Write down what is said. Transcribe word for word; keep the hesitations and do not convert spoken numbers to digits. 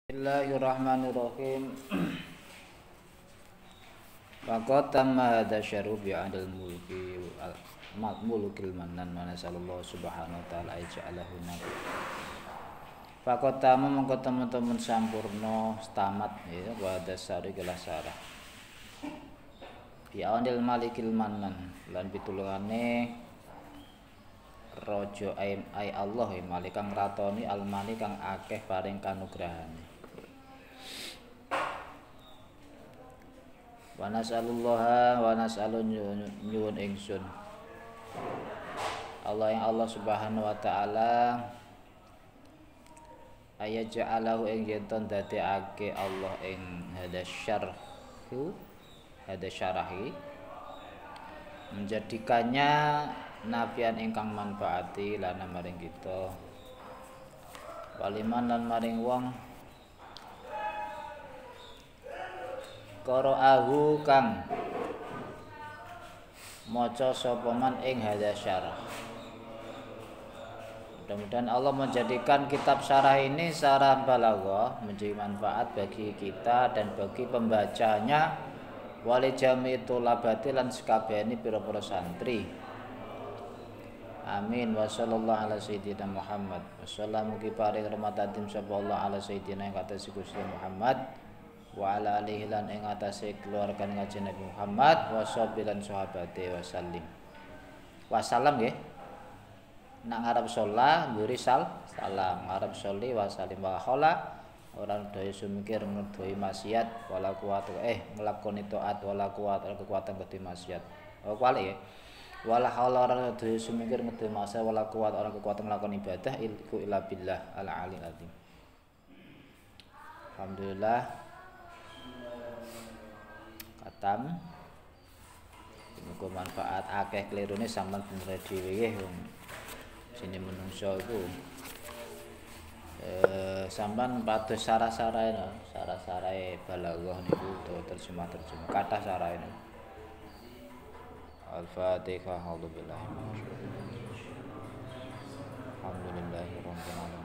Bismillahirrahmanirrahim. Faqad tamma hadza syaru bi adil mulki al mulkil manan wa nasallallahu subhanahu wa ta'ala aj'alahu nabi. Faqad tamma mongko temen-temen sampurna tamat ya wa hadza syaru kelas sarah. Bi adil malikil manan lan pitulungane Raja ai Allah Malik kang ratoni al-mani kang akeh paring kanugrahane. Wa nas'alullaha wa nas'alun nyuwun ingsun Allah yang Allah Subhanahu wa taala ayaj'alahu ing yenton dadekake Allah ing hadza syarhu hadza syarahi menjadikannya nafian ingkang manfaati lana maring kita waliman lan maring wong qara'ahu kang maca sapa man ing hadza syarah. Mudah-mudahan Allah menjadikan kitab syarah ini syarah balaghah menjadi manfaat bagi kita dan bagi pembacanya wali jami tulabati lan sekabehane pira-pira santri. Amin wa sallallahu ala sayyidina Muhammad wa sallamu ki paring rahmatatin sapa Allah ala sayyidina kata Gusti Muhammad wa ala alihi lan ing atase keluarga Kanjeng Nabi Muhammad wa sahbihi lan sahabate wasallim. Wasallam nggih. Nak ngarep sholat mburi sal salam, ngarep sholli wasallim wa khala orang daya sumikir ngedoi maksiat wala kuwat eh nglakoni taat wala kuwat kekuatan gedhe maksiat. Oh kuwi ya. Wala haula orang daya sumikir ngedoi maksiat wala kuwat orang kekuatan nglakoni ibadah ilku illa billah al aliyil azim. Alhamdulillah katam muga manfaat akeh klirune sampean bener dhewe nggih wong sini menungso iku eh sampean pados sarah-sarahe no sarah-sarahe balaghah niku utawa terjemah-terjemah kathah sarahe Al-Fatihah. Alhamdulillahirabbil alamin.